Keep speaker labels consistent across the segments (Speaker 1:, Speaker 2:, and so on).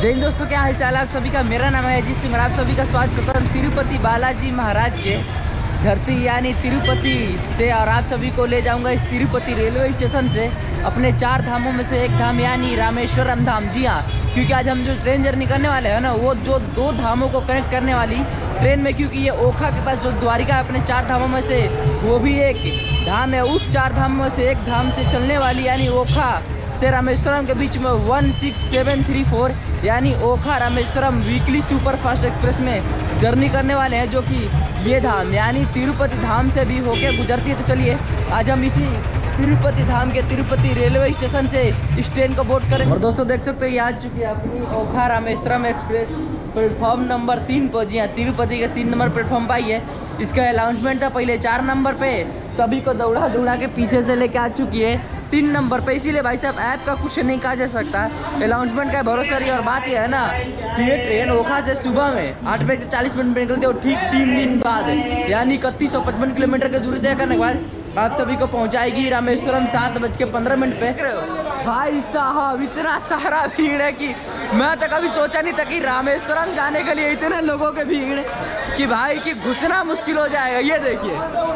Speaker 1: जय हिंद दोस्तों, क्या हाल चाल है आप सभी का। मेरा नाम है अजीत सिंह और आप सभी का स्वागत करता हूँ तिरुपति बालाजी महाराज के धरती यानी तिरुपति से। और आप सभी को ले जाऊंगा इस तिरुपति रेलवे स्टेशन से अपने 4 धामों में से एक धाम यानी रामेश्वरम धाम। जी हाँ, क्योंकि आज हम जो ट्रेन जर्नी करने वाले हैं ना, वो जो 2 धामों को कनेक्ट करने वाली ट्रेन में, क्योंकि ये ओखा के पास जो द्वारिका है अपने 4 धामों में से वो भी एक धाम है। उस 4 धामों में से एक धाम से चलने वाली यानी ओखा से रामेश्वरम के बीच में 16734 यानी Okha Rameswaram weekly superfast express में जर्नी करने वाले हैं, जो कि ये धाम यानी तिरुपति धाम से भी होके गुजरती है। तो चलिए आज हम इसी तिरुपति धाम के तिरुपति रेलवे स्टेशन से इस ट्रेन को बोर्ड करें। और दोस्तों देख सकते हो ये आ चुकी है अपनी Okha Rameswaram express platform number 3 पर। जी हाँ, तिरुपति के 3 नंबर प्लेटफॉर्म पर आई है। इसका अनाउंसमेंट था पहले 4 नंबर पे, सभी को दौड़ा के पीछे से लेके आ चुकी है 3 नंबर पे। इसीलिए भाई साहब ऐप का कुछ नहीं कहा जा सकता, अनाउंसमेंट का भरोसा रही। और बात यह है ना कि ये ट्रेन ओखा से सुबह में 8:40 में निकलते हो, ठीक 3 दिन बाद यानी 3155 किलोमीटर की दूरी तय करने के बाद आप सभी को पहुंचाएगी रामेश्वरम 7:15 पे। भाई साहब इतना सारा भीड़ है कि मैं तो कभी सोचा नहीं था कि रामेश्वरम जाने के लिए इतने लोगों के भीड़ कि भाई कि घुसना मुश्किल हो जाएगा। ये देखिए,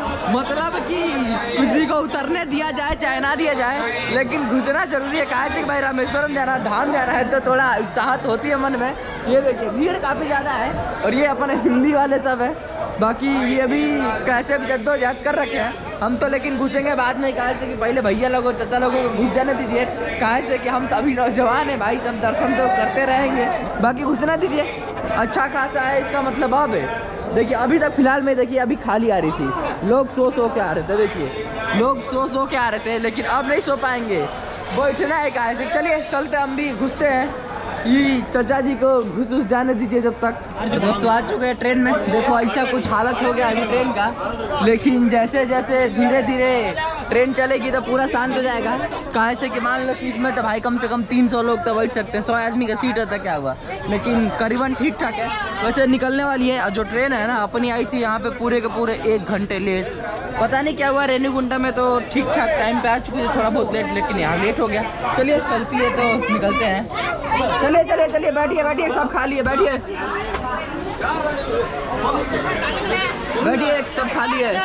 Speaker 1: मतलब कि किसी को उतरने दिया जाए चाहे ना दिया जाए, लेकिन घुसना जरूरी है। कहा कि भाई रामेश्वरम जाना, धाम जाना है तो थोड़ा उत्साहत होती है मन में। ये देखिए भीड़ काफ़ी ज़्यादा है और ये अपने हिंदी वाले सब है, बाकी ये भी कैसे भी जद्दोजहद कर रखे हैं। हम तो लेकिन घुसेंगे बाद में। कहा से कि पहले भैया लोगों चाचा लोगों को घुस जाने दीजिए, कहा से कि हम तो अभी नौजवान हैं भाई, सब दर्शन तो करते रहेंगे, बाकी घुसना दीजिए। अच्छा खासा है इसका मतलब। अब देखिए अभी तक फिलहाल में देखिए अभी खाली आ रही थी, लोग सो के आ रहे थे। देखिए लोग सो के आ रहे थे, लेकिन अब नहीं सो पाएंगे, बैठना है कहा से। चलिए चलते हम भी घुसते हैं, ये चाचा जी को घुस जाने दीजिए जब तक। तो दोस्तों आ चुके हैं ट्रेन में। देखो ऐसा कुछ हालत हो गया अभी ट्रेन का, लेकिन जैसे जैसे धीरे धीरे ट्रेन चलेगी तो पूरा शांत हो जाएगा। कहा से कि मान लो कि इसमें तो भाई कम से कम 300 लोग तो बैठ सकते हैं, 100 आदमी का सीट रहता, क्या हुआ, लेकिन करीबन ठीक ठाक है। वैसे निकलने वाली है। और जो ट्रेन है ना अपनी आई थी यहाँ पे पूरे के पूरे 1 घंटे लेट। पता नहीं क्या हुआ, रेणुगुंडा में तो ठीक ठाक टाइम पे आ चुकी थी, थोड़ा बहुत लेट, लेकिन यहाँ लेट हो गया। चलिए चलती है तो निकलते हैं। चलिए बैठिए सब खाली है, बैठिए सब खाली है।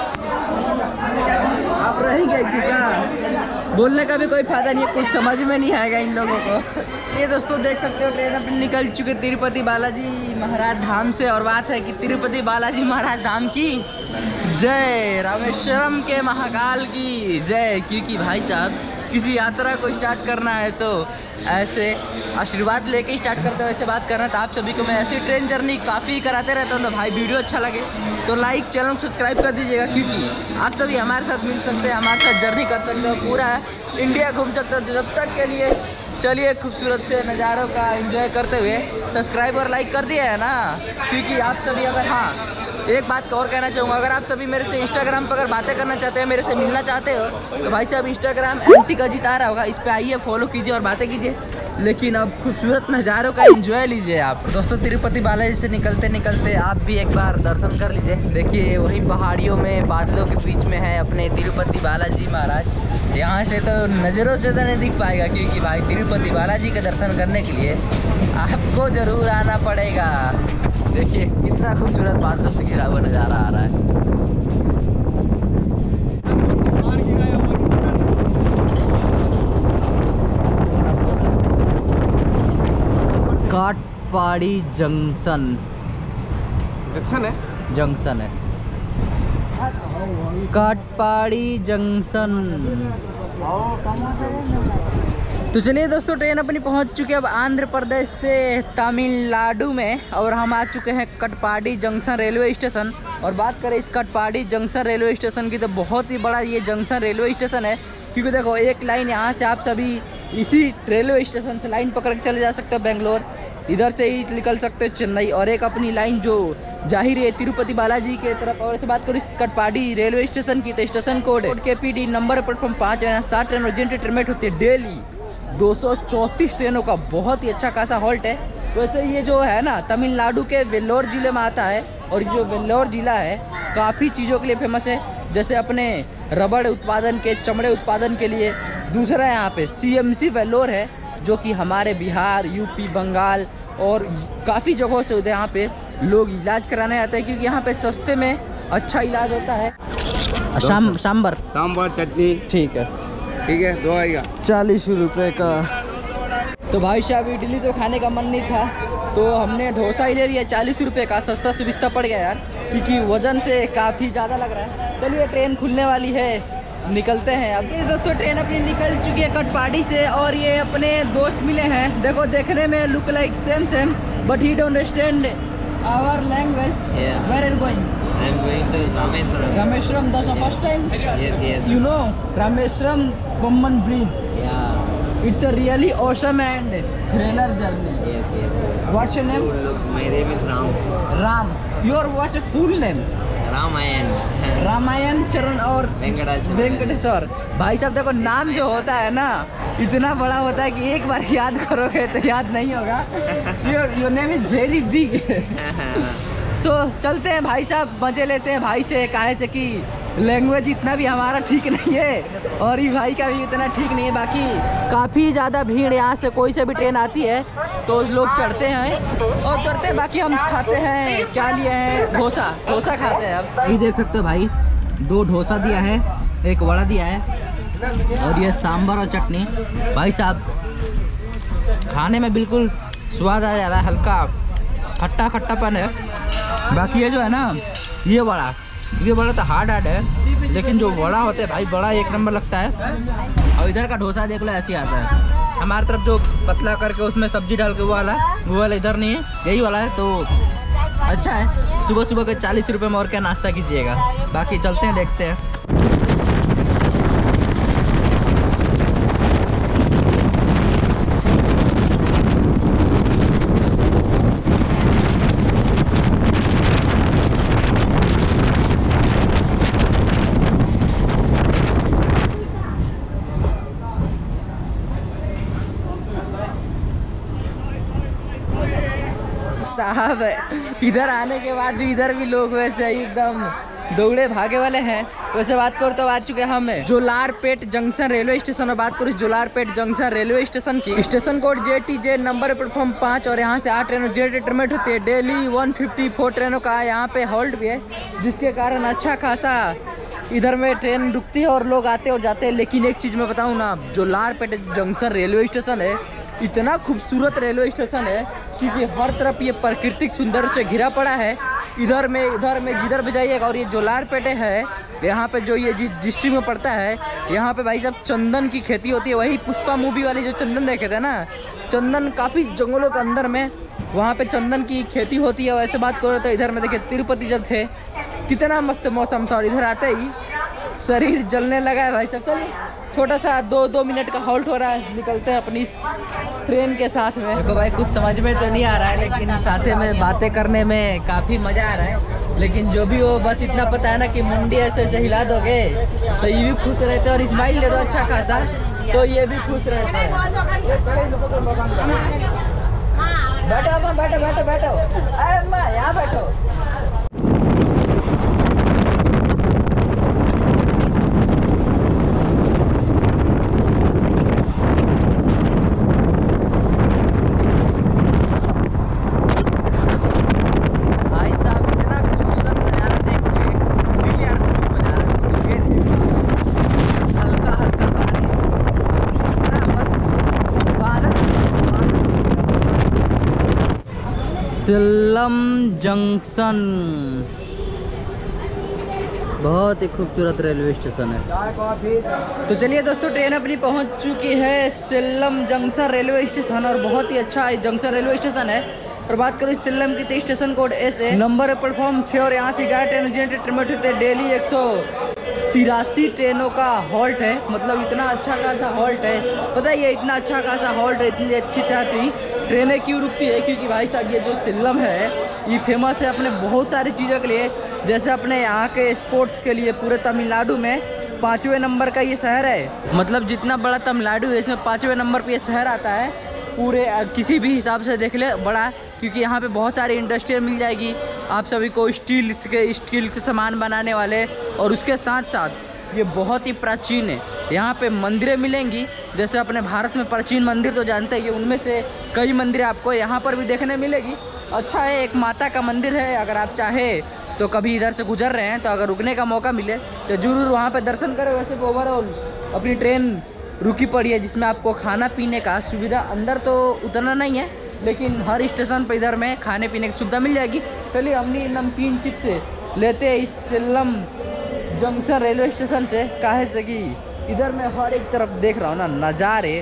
Speaker 1: आप रही गई थी क्या? बोलने का भी कोई फायदा नहीं है, कुछ समझ में नहीं आएगा इन लोगों को। ये दोस्तों देख सकते हो ट्रेन अपनी निकल चुके तिरुपति बालाजी महाराज धाम से। और बात है कि तिरुपति बालाजी महाराज धाम की जय, रामेश्वरम के महाकाल की जय। क्योंकि भाई साहब किसी यात्रा को स्टार्ट करना है तो ऐसे आशीर्वाद लेके स्टार्ट करते हो, ऐसे बात करना। तो आप सभी को मैं ऐसी ट्रेन जर्नी काफ़ी कराते रहता हूँ। तो भाई वीडियो अच्छा लगे तो लाइक, चैनल सब्सक्राइब कर दीजिएगा, क्योंकि आप सभी हमारे साथ मिल सकते हैं, हमारे साथ जर्नी कर सकते हो, पूरा इंडिया घूम सकते हो। जब तक के लिए चलिए खूबसूरत से नज़ारों का एंजॉय करते हुए सब्सक्राइब और लाइक कर दिया है ना, क्योंकि आप सभी अगर, हाँ एक बात और कहना चाहूँगा, अगर आप सभी मेरे से इंस्टाग्राम पर अगर बातें करना चाहते हो, मेरे से मिलना चाहते हो, तो भाई साहब इंस्टाग्राम एंटी का जीत आ रहा होगा, इस पर आइए, फॉलो कीजिए और बातें कीजिए। लेकिन अब खूबसूरत नज़ारों का एंजॉय लीजिए आप। दोस्तों तिरुपति बालाजी से निकलते निकलते आप भी एक बार दर्शन कर लीजिए। देखिए वही पहाड़ियों में बादलों के बीच में है अपने तिरुपति बालाजी महाराज। यहाँ से तो नज़रों से तो नहीं दिख पाएगा, क्योंकि भाई तिरुपति बालाजी का दर्शन करने के लिए आपको ज़रूर आना पड़ेगा। देखिए कितना खूबसूरत बादलों से घिरा हुआ नज़ारा आ रहा है। काटपाड़ी जंक्शन है काटपाड़ी जंक्शन। तो चलिए दोस्तों ट्रेन अपनी पहुंच चुकी है अब आंध्र प्रदेश से तमिलनाडु में, और हम आ चुके हैं कटपाडी जंक्शन रेलवे स्टेशन। और बात करें इस कटपाडी जंक्शन रेलवे स्टेशन की, तो बहुत ही बड़ा ये जंक्शन रेलवे स्टेशन है। क्योंकि देखो एक लाइन यहाँ से आप सभी इसी रेलवे स्टेशन से लाइन पकड़ के चले जा सकते हो बेंगलोर, इधर से ही निकल सकते हो चेन्नई, और एक अपनी लाइन जो जाहिर है तिरुपति बालाजी के तरफ। और ऐसे बात करूँ इस कटपाडी रेलवे स्टेशन की, तो station code KPD number platform 5 है। 60 ट्रेन अर्जेंट ट्रेन होती है डेली, 234 ट्रेनों का बहुत ही अच्छा खासा हॉल्ट है। वैसे ये जो है ना तमिलनाडु के वेल्लोर ज़िले में आता है, और जो वेल्लोर ज़िला है काफ़ी चीज़ों के लिए फेमस है, जैसे अपने रबड़ उत्पादन के, चमड़े उत्पादन के लिए। दूसरा यहाँ पे CMC वेल्लोर है, जो कि हमारे बिहार, यूपी, बंगाल और काफ़ी जगहों से यहाँ पे लोग इलाज कराने आते हैं, क्योंकि यहाँ पे सस्ते में अच्छा इलाज होता है। सांबर
Speaker 2: चटनी।
Speaker 1: ठीक है,
Speaker 2: दो आएगा
Speaker 1: 40 रुपये का। तो भाई साहब इडली तो खाने का मन नहीं था, तो हमने डोसा ही ले लिया 40 रुपये का। सस्ता सुविस्ता पड़ गया यार, क्योंकि वजन से काफ़ी ज़्यादा लग रहा है। चलिए ट्रेन खुलने वाली है, निकलते हैं अब। ये दोस्तों ट्रेन अपनी निकल चुकी है कटपाड़ी से, और ये अपने दोस्त मिले हैं। देखो देखने में look like same but he don't understand our language. Where are you going?
Speaker 2: I am going to Rameswaram.
Speaker 1: Rameswaram, that's the first time?
Speaker 2: Yes
Speaker 1: you know Rameswaram Pamban bridge? It's a really awesome and thriller journey.
Speaker 2: Yes.
Speaker 1: What's your name?
Speaker 2: My name is Ram.
Speaker 1: Ram. Your what's your full name?
Speaker 2: Ramayan.
Speaker 1: Ramayan Charan और वेंकटेश्वर। भाई साहब देखो नाम जो होता है ना इतना बड़ा होता है कि एक बार याद करोगे तो याद नहीं होगा। Your name is very big. So चलते हैं भाई साहब, मजे लेते हैं भाई से। काहे से कि लैंग्वेज इतना भी हमारा ठीक नहीं है और ये भाई का भी इतना ठीक नहीं है। बाकी काफ़ी ज़्यादा भीड़, यहाँ से कोई से भी ट्रेन आती है तो लोग चढ़ते हैं और उतरते हैं। बाकी हम खाते हैं, क्या लिए हैं, डोसा खाते हैं। अब ये देख सकते हो भाई, 2 डोसा दिया है, 1 वड़ा दिया है और ये सांभर और चटनी। भाई साहब खाने में बिल्कुल स्वाद आ जा रहा है, हल्का खट्टा खट्टापन है। बाकी ये जो है ना ये बड़ा तो हार्ड है, लेकिन जो बड़ा होता है भाई बड़ा 1 नंबर लगता है। और इधर का डोसा देख लो ऐसे आता है। हमारी तरफ जो पतला करके उसमें सब्जी डाल के वो वाला इधर नहीं है, यही वाला है। तो अच्छा है, सुबह सुबह के 40 रुपये में और क्या नाश्ता कीजिएगा। बाकी चलते हैं, देखते हैं। साहब इधर आने के बाद भी इधर भी लोग वैसे एकदम दौड़े भागे वाले हैं। वैसे बात करो तो आ चुके हम जोलारपेट जंक्शन रेलवे स्टेशन। और बात करूँ जोलारपेट जंक्शन रेलवे स्टेशन की, station code JTJ, number platform 5। और यहाँ से 8 ट्रेनों डिटरमिनेट होती है। डेली 154 ट्रेनों का यहाँ पे हॉल्ट भी है, जिसके कारण अच्छा खासा इधर में ट्रेन रुकती है और लोग आते और जाते हैं। लेकिन एक चीज़ मैं बताऊँ ना, जोलारपेट जंक्शन रेलवे स्टेशन है, इतना खूबसूरत रेलवे स्टेशन है क्योंकि हर तरफ ये प्राकृतिक सुंदर से घिरा पड़ा है। इधर में जिधर भी जाइएगा। और ये जोलारपेट है, यहाँ पे जो ये जिस डिस्ट्रिक्ट में पड़ता है, यहाँ पे भाई साहब चंदन की खेती होती है। वही पुष्पा मूवी वाली जो चंदन देखे थे ना, चंदन काफ़ी जंगलों के अंदर में वहाँ पे चंदन की खेती होती है। वैसे बात करो तो इधर में देखिए तिरुपति जब थे कितना मस्त मौसम था, और इधर आते ही शरीर जलने लगा है भाई साहब। चलिए छोटा सा 2 मिनट का हॉल्ट हो रहा है, निकलते हैं अपनी ट्रेन के साथ में। देखो भाई कुछ समझ में तो नहीं आ रहा है, लेकिन साथ में बातें करने में काफ़ी मज़ा आ रहा है। लेकिन जो भी हो, बस इतना पता है ना कि मुंडी ऐसे ऐसे हिला दोगे तो ये भी खुश रहते हैं, और इस्माइल दे दो अच्छा खासा तो ये भी खुश रहते हैं। बैठो अम्मा, बैठो अरे अम्मा यहाँ बैठो। सिल्लम जंक्शन बहुत ही खूबसूरत रेलवे स्टेशन है। तो चलिए दोस्तों ट्रेन अपनी पहुंच चुकी है सिल्लम जंक्शन रेलवे स्टेशन, और बहुत ही अच्छा जंक्शन रेलवे स्टेशन है। और बात करूँ सिल्लम की तो स्टेशन कोड S है, नंबर प्लेटफॉर्म 6। और यहाँ से 11 ट्रेन डेली 183 ट्रेनों का हॉल्ट है। मतलब इतना अच्छा खासा हॉल्ट है। पता है ये इतना अच्छा खासा हॉल्ट है, इतनी अच्छी तरह ट्रेनें क्यों रुकती है? क्योंकि भाई साहब ये जो सिल्लम है ये फेमस है अपने बहुत सारी चीज़ों के लिए। जैसे अपने यहाँ के स्पोर्ट्स के लिए पूरे तमिलनाडु में 5वें नंबर का ये शहर है। मतलब जितना बड़ा तमिलनाडु है इसमें 5वें नंबर पे ये शहर आता है पूरे किसी भी हिसाब से देख ले बड़ा। क्योंकि यहाँ पे बहुत सारी इंडस्ट्रियाँ मिल जाएगी आप सभी को, स्टील के सामान बनाने वाले। और उसके साथ साथ ये बहुत ही प्राचीन है। यहाँ पे मंदिरें मिलेंगी, जैसे अपने भारत में प्राचीन मंदिर तो जानते हैं, उनमें से कई मंदिरें आपको यहाँ पर भी देखने मिलेगी। अच्छा है, एक माता का मंदिर है, अगर आप चाहे तो कभी इधर से गुजर रहे हैं तो अगर रुकने का मौका मिले तो ज़रूर वहाँ पे दर्शन करें। वैसे ओवरऑल अपनी ट्रेन रुकी पड़ी है जिसमें आपको खाना पीने का सुविधा अंदर तो उतना नहीं है, लेकिन हर स्टेशन पर इधर में खाने पीने की सुविधा मिल जाएगी। चलिए हमने नमकीन चिप्स लेते हैं इस सेल्लम जंक्शन रेलवे स्टेशन से, काहे से कि इधर मैं हर एक तरफ देख रहा हूँ ना नज़ारे,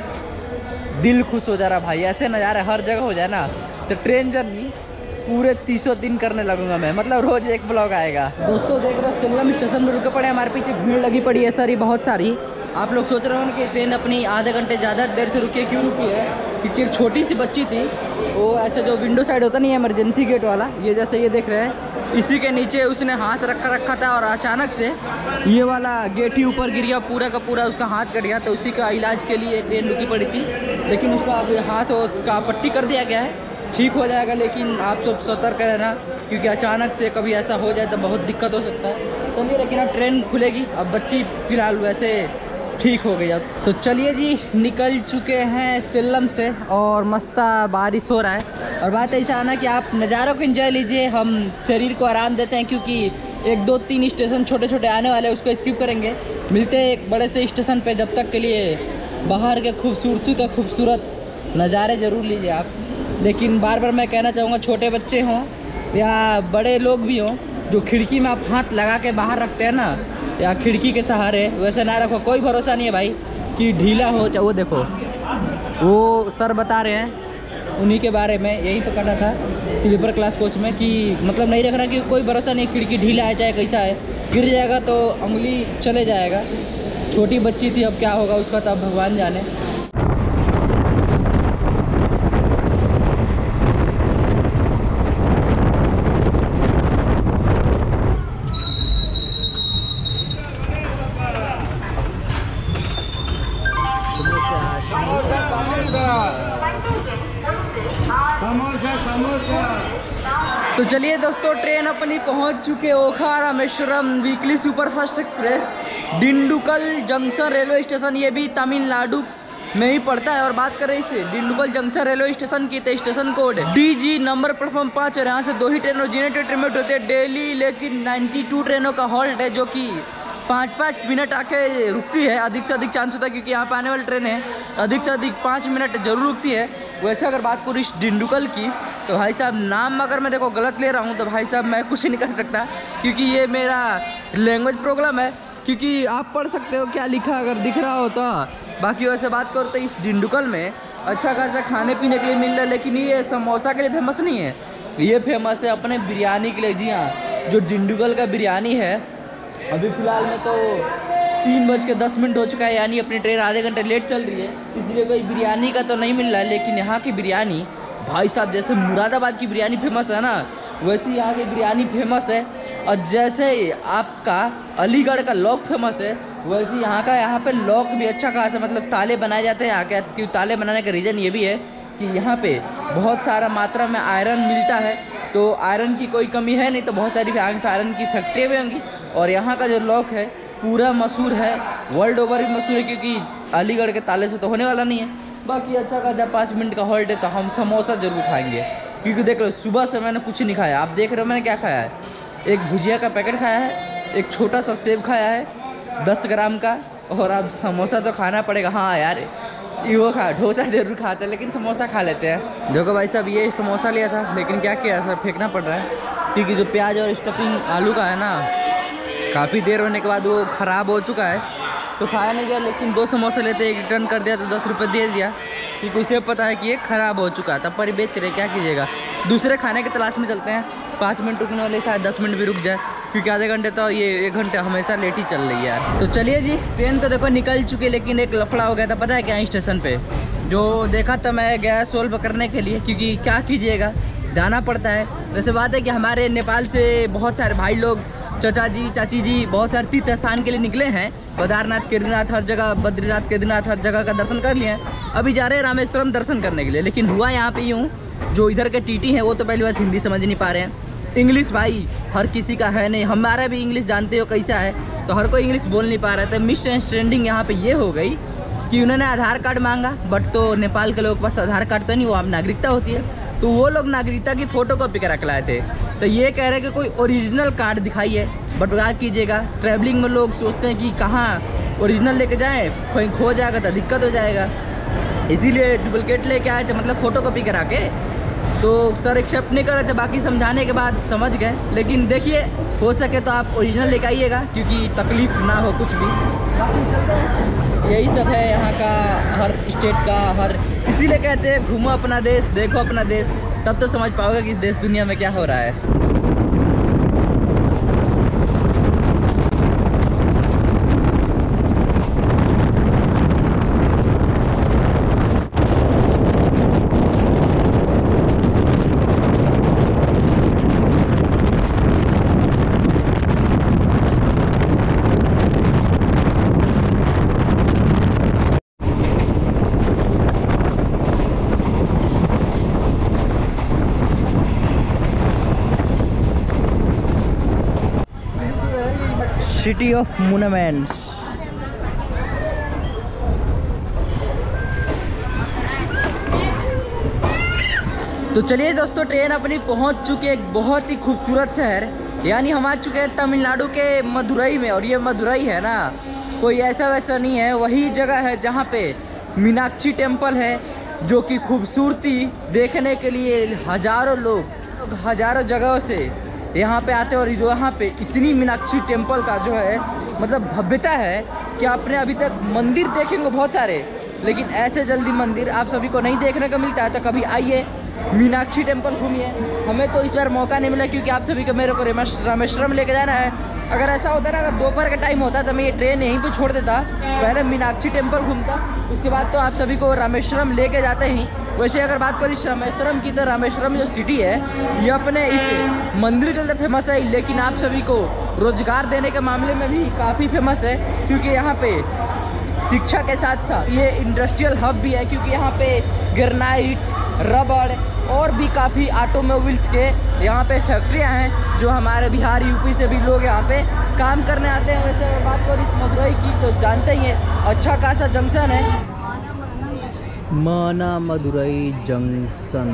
Speaker 1: दिल खुश हो जा रहा भाई। ऐसे नज़ारे हर जगह हो जाए ना तो ट्रेन जर्नी पूरे 300 दिन करने लगूंगा मैं, मतलब रोज एक ब्लॉग आएगा। दोस्तों देख रहे हो सेल्लम स्टेशन में रुके पड़े, हमारे पीछे भीड़ लगी पड़ी है सारी, बहुत सारी। आप लोग सोच रहे हो कि ट्रेन अपनी आधे घंटे ज़्यादा देर से रुकी है, क्यों रुकी है? क्योंकि एक छोटी सी बच्ची थी, वो ऐसे जो विंडो साइड होता नहीं है इमरजेंसी गेट वाला, ये जैसे ये देख रहे हैं, इसी के नीचे उसने हाथ रखा था और अचानक से ये वाला गेट ही ऊपर गिर गया, पूरा का पूरा उसका हाथ कट गया। तो उसी का इलाज के लिए ट्रेन रुकी पड़ी थी, लेकिन उसका अब हाथ का पट्टी कर दिया गया है, ठीक हो जाएगा। लेकिन आप सब सतर्क रहना, क्योंकि अचानक से कभी ऐसा हो जाए तो बहुत दिक्कत हो सकता है। चलिए, लेकिन अब ट्रेन खुलेगी, अब बच्ची फिलहाल वैसे ठीक हो गई। अब तो चलिए जी, निकल चुके हैं सेल्लम से और मस्ता बारिश हो रहा है। और बात ऐसा आना कि आप नज़ारों को एंजॉय लीजिए, हम शरीर को आराम देते हैं, क्योंकि 1 2 3 स्टेशन छोटे छोटे आने वाले हैं, उसको स्किप करेंगे। मिलते हैं एक बड़े से स्टेशन पे, जब तक के लिए बाहर के खूबसूरती का खूबसूरत नज़ारे ज़रूर लीजिए आप। लेकिन बार बार मैं कहना चाहूँगा, छोटे बच्चे हों या बड़े लोग भी हों, जो खिड़की में आप हाथ लगा के बाहर रखते हैं ना, या खिड़की के सहारे, वैसे ना रखो। कोई भरोसा नहीं है भाई कि ढीला हो। वो देखो, वो सर बता रहे हैं उन्हीं के बारे में, यही तो कटा था स्लीपर क्लास कोच में, कि मतलब नहीं रखना, कि कोई भरोसा नहीं, खिड़की ढीला है चाहे कैसा है, गिर जाएगा तो उंगली चले जाएगा। छोटी बच्ची थी, अब क्या होगा उसका तो अब भगवान जाने। तो चलिए दोस्तों, ट्रेन अपनी पहुंच चुके Okha Rameswaram weekly superfast express Dindigul junction railway station. ये भी तमिलनाडु में ही पड़ता है। और बात करें इसे डिंडुकल जंक्शन रेलवे स्टेशन की, तो station code DG number platform 5 और यहाँ से 2 ही ट्रेन ओरिजिनेटेड ट्रेन होते हैं डेली, लेकिन 92 ट्रेनों का हॉल्ट है, जो कि 5-5 मिनट आके रुकती है। अधिक से अधिक चांस होता है, क्योंकि यहाँ पे आने वाली ट्रेन है अधिक से अधिक 5 मिनट जरूर रुकती है। वैसे अगर बात करूँ इस डिंडुकल की, तो भाई साहब नाम अगर मैं देखो गलत ले रहा हूँ तो भाई साहब मैं कुछ नहीं कर सकता, क्योंकि ये मेरा लैंग्वेज प्रॉब्लम है। क्योंकि आप पढ़ सकते हो क्या लिखा अगर दिख रहा हो तो। बाकी वैसे बात करो तो इस डिंडुकल में अच्छा खासा खाने पीने के लिए मिल रहा है, लेकिन ये समोसा के लिए फेमस नहीं है, ये फेमस है अपने बिरयानी के लिए। जी हाँ, जो डिंडुकल का बिरयानी है, अभी फ़िलहाल में तो 3:10 हो चुका है, यानी अपनी ट्रेन आधे घंटे लेट चल रही है, इसलिए कोई बिरयानी का तो नहीं मिल रहा है। लेकिन यहाँ की बिरयानी भाई साहब, जैसे मुरादाबाद की बिरयानी फेमस है ना, वैसी यहाँ की बिरयानी फेमस है। और जैसे आपका अलीगढ़ का लौक फेमस है, वैसे यहाँ पे लौक भी अच्छा खासा, मतलब ताले बनाए जाते हैं यहाँ के। क्यों ताले बनाने का रीज़न ये भी है कि यहाँ पे बहुत सारा मात्रा में आयरन मिलता है, तो आयरन की कोई कमी है नहीं, तो बहुत सारी आयरन की फैक्ट्रियाँ भी होंगी। और यहाँ का जो लौक है पूरा मशहूर है, वर्ल्ड ओवर भी मशहूर है, क्योंकि अलीगढ़ के ताले से तो होने वाला नहीं है। बाकी अच्छा खासा 5 मिनट का हॉल्ट है, तो हम समोसा जरूर खाएंगे, क्योंकि देख लो सुबह से मैंने कुछ नहीं खाया। आप देख रहे हो मैंने क्या खाया है, एक भुजिया का पैकेट खाया है, एक छोटा सा सेब खाया है 10 ग्राम का, और अब समोसा तो खाना पड़ेगा। हाँ यार, वो डोसा जरूर खाते हैं, लेकिन समोसा खा लेते हैं। देखो भाई साहब, ये समोसा लिया था, लेकिन क्या किया सर, फेंकना पड़ रहा है, क्योंकि जो प्याज और स्टफिंग आलू का है ना, काफ़ी देर होने के बाद वो ख़राब हो चुका है, तो खाया नहीं गया। लेकिन 2 समोसे लेते, एक रिटर्न कर दिया तो 10 रुपये दे दिया, क्योंकि उसे पता है कि ये ख़राब हो चुका है, तब पर ही बेच रहे, क्या कीजिएगा। दूसरे खाने की तलाश में चलते हैं। 5 मिनट रुकने वाले, शायद 10 मिनट भी रुक जाए, क्योंकि आधे घंटे तो ये 1 घंटे हमेशा लेट ही चल रही है यार। तो चलिए जी, ट्रेन तो देखो निकल चुकी है, लेकिन एक लफड़ा हो गया था, पता है क्या स्टेशन पे? जो देखा था मैं गया सोल्व करने के लिए, क्योंकि क्या कीजिएगा, जाना पड़ता है। वैसे बात है कि हमारे नेपाल से बहुत सारे भाई लोग, चाचा जी चाची जी, बहुत सारे तीर्थ स्थान के लिए निकले हैं। केदारनाथ, केदारनाथ हर जगह, बद्रीनाथ, केदारनाथ हर जगह का दर्शन कर लिए हैं। अभी जा रहे हैं रामेश्वरम दर्शन करने के लिए। लेकिन हुआ यहाँ पे यूँ, जो इधर के टीटी हैं वो तो पहली बात हिंदी समझ नहीं पा रहे हैं, इंग्लिश भाई हर किसी का है नहीं, हमारा भी इंग्लिश जानते हो कैसा है, तो हर कोई इंग्लिश बोल नहीं पा रहा था। मिसअंडरस्टैंडिंग यहाँ पे ये हो गई कि उन्होंने आधार कार्ड मांगा, बट तो नेपाल के लोगों के पास आधार कार्ड तो नहीं, वो आप नागरिकता होती है, तो वो लोग नागरिकता की फ़ोटो कॉपी करा के लाए थे। तो ये कह रहे हैं कि कोई ओरिजिनल कार्ड दिखाइए, बट क्या कीजिएगा, ट्रैवलिंग में लोग सोचते हैं कि कहाँ ओरिजिनल लेके जाएँ, कोई खो जाएगा तो दिक्कत हो जाएगा, इसीलिए डुप्लिकेट लेके आए थे, मतलब फ़ोटो कॉपी करा के। तो सर एक्सेप्ट नहीं कर रहे थे, बाकी समझाने के बाद समझ गए। लेकिन देखिए हो सके तो आप ओरिजिनल लेके आइएगा, क्योंकि तकलीफ़ ना हो कुछ भी। बाकी चलते हैं, यही सब है यहाँ का, हर स्टेट का, हर इसीलिए कहते हैं घूमो अपना देश, देखो अपना देश, तब तो समझ पाओगे कि इस देश दुनिया में क्या हो रहा है। City of monuments. तो चलिए दोस्तों, ट्रेन अपनी पहुंच चुकी है एक बहुत ही खूबसूरत शहर, यानी हम आ चुके हैं तमिलनाडु के मदुरई में। और ये मदुरई है ना, कोई ऐसा वैसा नहीं है, वही जगह है जहाँ पे मीनाक्षी टेम्पल है, जो कि खूबसूरती देखने के लिए हज़ारों लोग हज़ारों जगहों से यहाँ पे आते हैं। और जो यहाँ पे इतनी मीनाक्षी टेम्पल का जो है मतलब भव्यता है कि आपने अभी तक मंदिर देखेंगे बहुत सारे, लेकिन ऐसे जल्दी मंदिर आप सभी को नहीं देखने को मिलता है। तो कभी आइए मीनाक्षी टेम्पल घूमिए। हमें तो इस बार मौका नहीं मिला, क्योंकि आप सभी को मेरे को रामेश्वरम लेके जाना है। अगर ऐसा होता ना, अगर दोपहर का टाइम होता तो मैं ये ट्रेन यहीं पे छोड़ देता, पहले मीनाक्षी टेम्पल घूमता, उसके बाद तो आप सभी को रामेश्वरम लेके जाते ही। वैसे अगर बात करें रामेश्वरम की, तो रामेश्वरम जो सिटी है ये अपने इस मंदिर के लिए फेमस है, लेकिन आप सभी को रोजगार देने के मामले में भी काफ़ी फेमस है, क्योंकि यहाँ पे शिक्षा के साथ साथ ये इंडस्ट्रियल हब भी है, क्योंकि यहाँ पे ग्रेनाइट, रबड़ और भी काफ़ी ऑटोमोबाइल्स के यहाँ पे फैक्ट्रियाँ हैं, जो हमारे बिहार यूपी से भी लोग यहाँ पे काम करने आते हैं। वैसे अगर बात करें इस मदुरई की, तो जानते ही हैं अच्छा खासा जंक्शन है, माना मदुरई जंक्शन।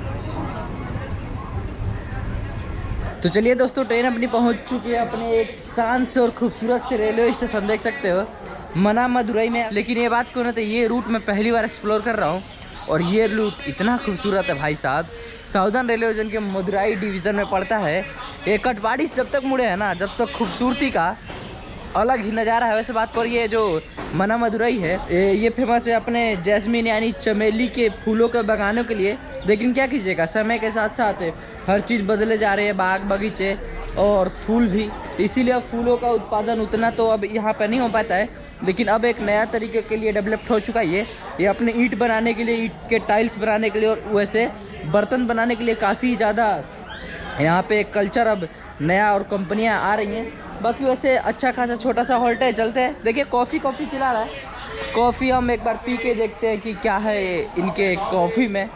Speaker 1: तो चलिए दोस्तों, ट्रेन अपनी पहुंच चुकी है अपने एक शांत से और खूबसूरत से रेलवे स्टेशन, देख सकते हो, मना मदुरई में। लेकिन ये बात करूँ तो ये रूट मैं पहली बार एक्सप्लोर कर रहा हूँ, और ये रूट इतना खूबसूरत है भाई साहब। साउदर्न रेलवे जोन के मदुरई डिवीज़न में पड़ता है। ये कटवाड़ी से जब तक मुड़े हैं ना, जब तक खूबसूरती का अलग ही नज़ारा है। वैसे बात करिए जो मना मदुरई है, ये फेमस है अपने जैस्मिन यानी चमेली के फूलों के बगानों के लिए। लेकिन क्या कीजिएगा, समय के साथ साथ हर चीज़ बदले जा रही है, बाग बगीचे और फूल भी, इसीलिए अब फूलों का उत्पादन उतना तो अब यहाँ पर नहीं हो पाता है। लेकिन अब एक नया तरीके के लिए डेवलप्ड हो चुका है ये अपने ईंट बनाने के लिए, ईंट के टाइल्स बनाने के लिए, और वैसे बर्तन बनाने के लिए काफ़ी ज़्यादा यहाँ पे कल्चर अब नया और कंपनियाँ आ रही हैं। बाकी वैसे अच्छा खासा छोटा सा हॉल्ट है, चलते हैं। देखिए कॉफ़ी चिला रहा है, कॉफ़ी हम एक बार पी के देखते हैं कि क्या है इनके कॉफ़ी में।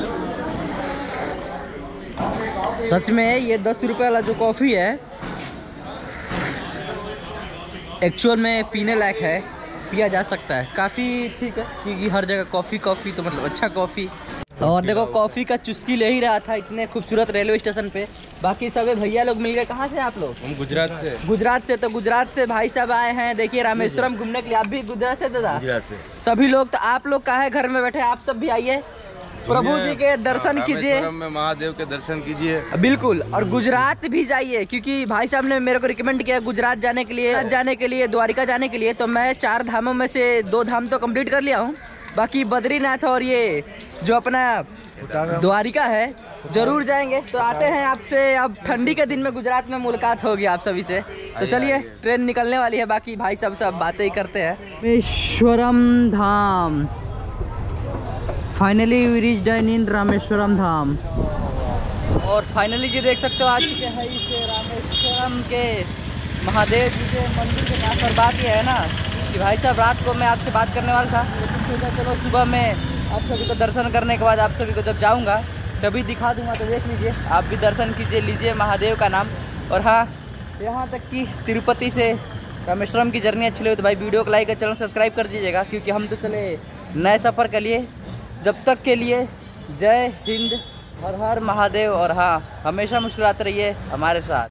Speaker 1: सच में ये 10 रुपये वाला जो कॉफ़ी है एक्चुअल में पीने लायक है, पिया जा सकता है, काफ़ी ठीक है, क्योंकि हर जगह कॉफ़ी तो मतलब अच्छा कॉफ़ी। और देखो कॉफ़ी का चुस्की ले ही रहा था इतने खूबसूरत रेलवे स्टेशन पे। बाकी सभी भैया लोग मिल गए। कहाँ से आप लोग?
Speaker 2: हम गुजरात से।
Speaker 1: तो गुजरात से भाई साहब आए हैं, देखिए रामेश्वरम घूमने के लिए। आप भी गुजरात से दादा?
Speaker 2: गुजरात से
Speaker 1: सभी लोग। तो आप लोग कहाँ है, घर में बैठे, आप सब भी आइए, प्रभु जी के दर्शन कीजिए,
Speaker 2: में महादेव के दर्शन कीजिए।
Speaker 1: बिल्कुल। और गुजरात भी जाइए, क्योंकि भाई साहब ने मेरे को रिकमेंड किया गुजरात जाने के लिए, द्वारिका जाने के लिए। तो मैं 4 धामों में से 2 धाम तो कंप्लीट कर लिया हूँ, बाकी बद्रीनाथ और ये जो अपना द्वारिका है जरूर जाएंगे। तो आते हैं आपसे, अब ठंडी के दिन में गुजरात में मुलाकात होगी आप सभी से। तो चलिए ट्रेन निकलने वाली है, बाकी भाई साहब सब बातें ही करते हैं। Rameswaram Dham, finally we reached in Rameswaram Dham. और फाइनली जी देख सकते हो आ चुके हैं इस रामेश्वरम के महादेव जी के मंदिर के पास। और बात यह है ना कि भाई साहब रात को मैं आपसे बात करने वाला था, लेकिन सोचा चलो सुबह में आप सभी को दर्शन करने के बाद आप सभी को जब जाऊंगा कभी दिखा दूंगा, तो देख लीजिए, आप भी दर्शन कीजिए, लीजिए महादेव का नाम। और हाँ, यहाँ तक कि तिरुपति से रामेश्वरम की जर्नी अच्छी लगी तो भाई वीडियो को लाइक और चैनल सब्सक्राइब कर दीजिएगा, क्योंकि हम तो चले नए सफ़र के लिए। जब तक के लिए जय हिंद, हर हर महादेव। और हाँ, हमेशा मुस्कुराते रहिए हमारे साथ।